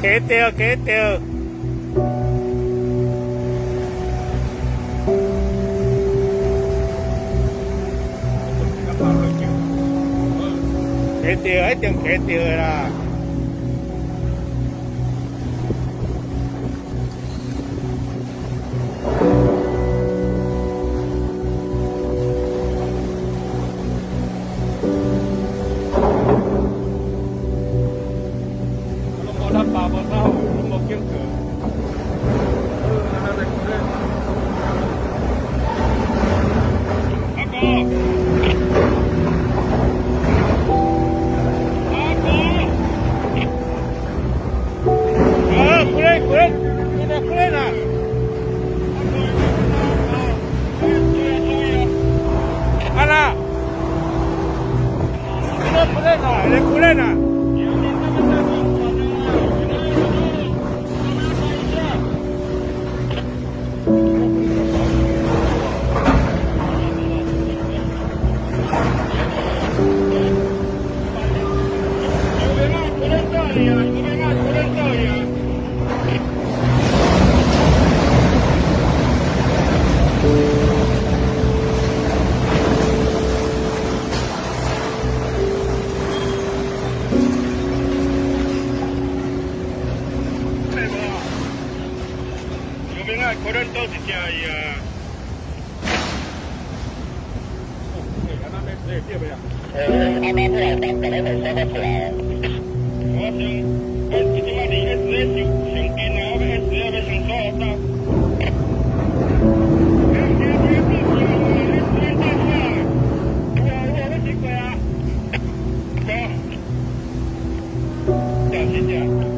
卡掉，卡掉。卡掉，一定卡掉的啦。他爸爸他有冇叫佢？阿哥，阿哥，啊，过来过来，过来过来啦！阿啦，过来啦，来过来啦！ これどうしちゃいや。安排不了，但可能会收得起来。我想，即马离S上近啊，我S要上锁到。我要去过啊。走，谢谢。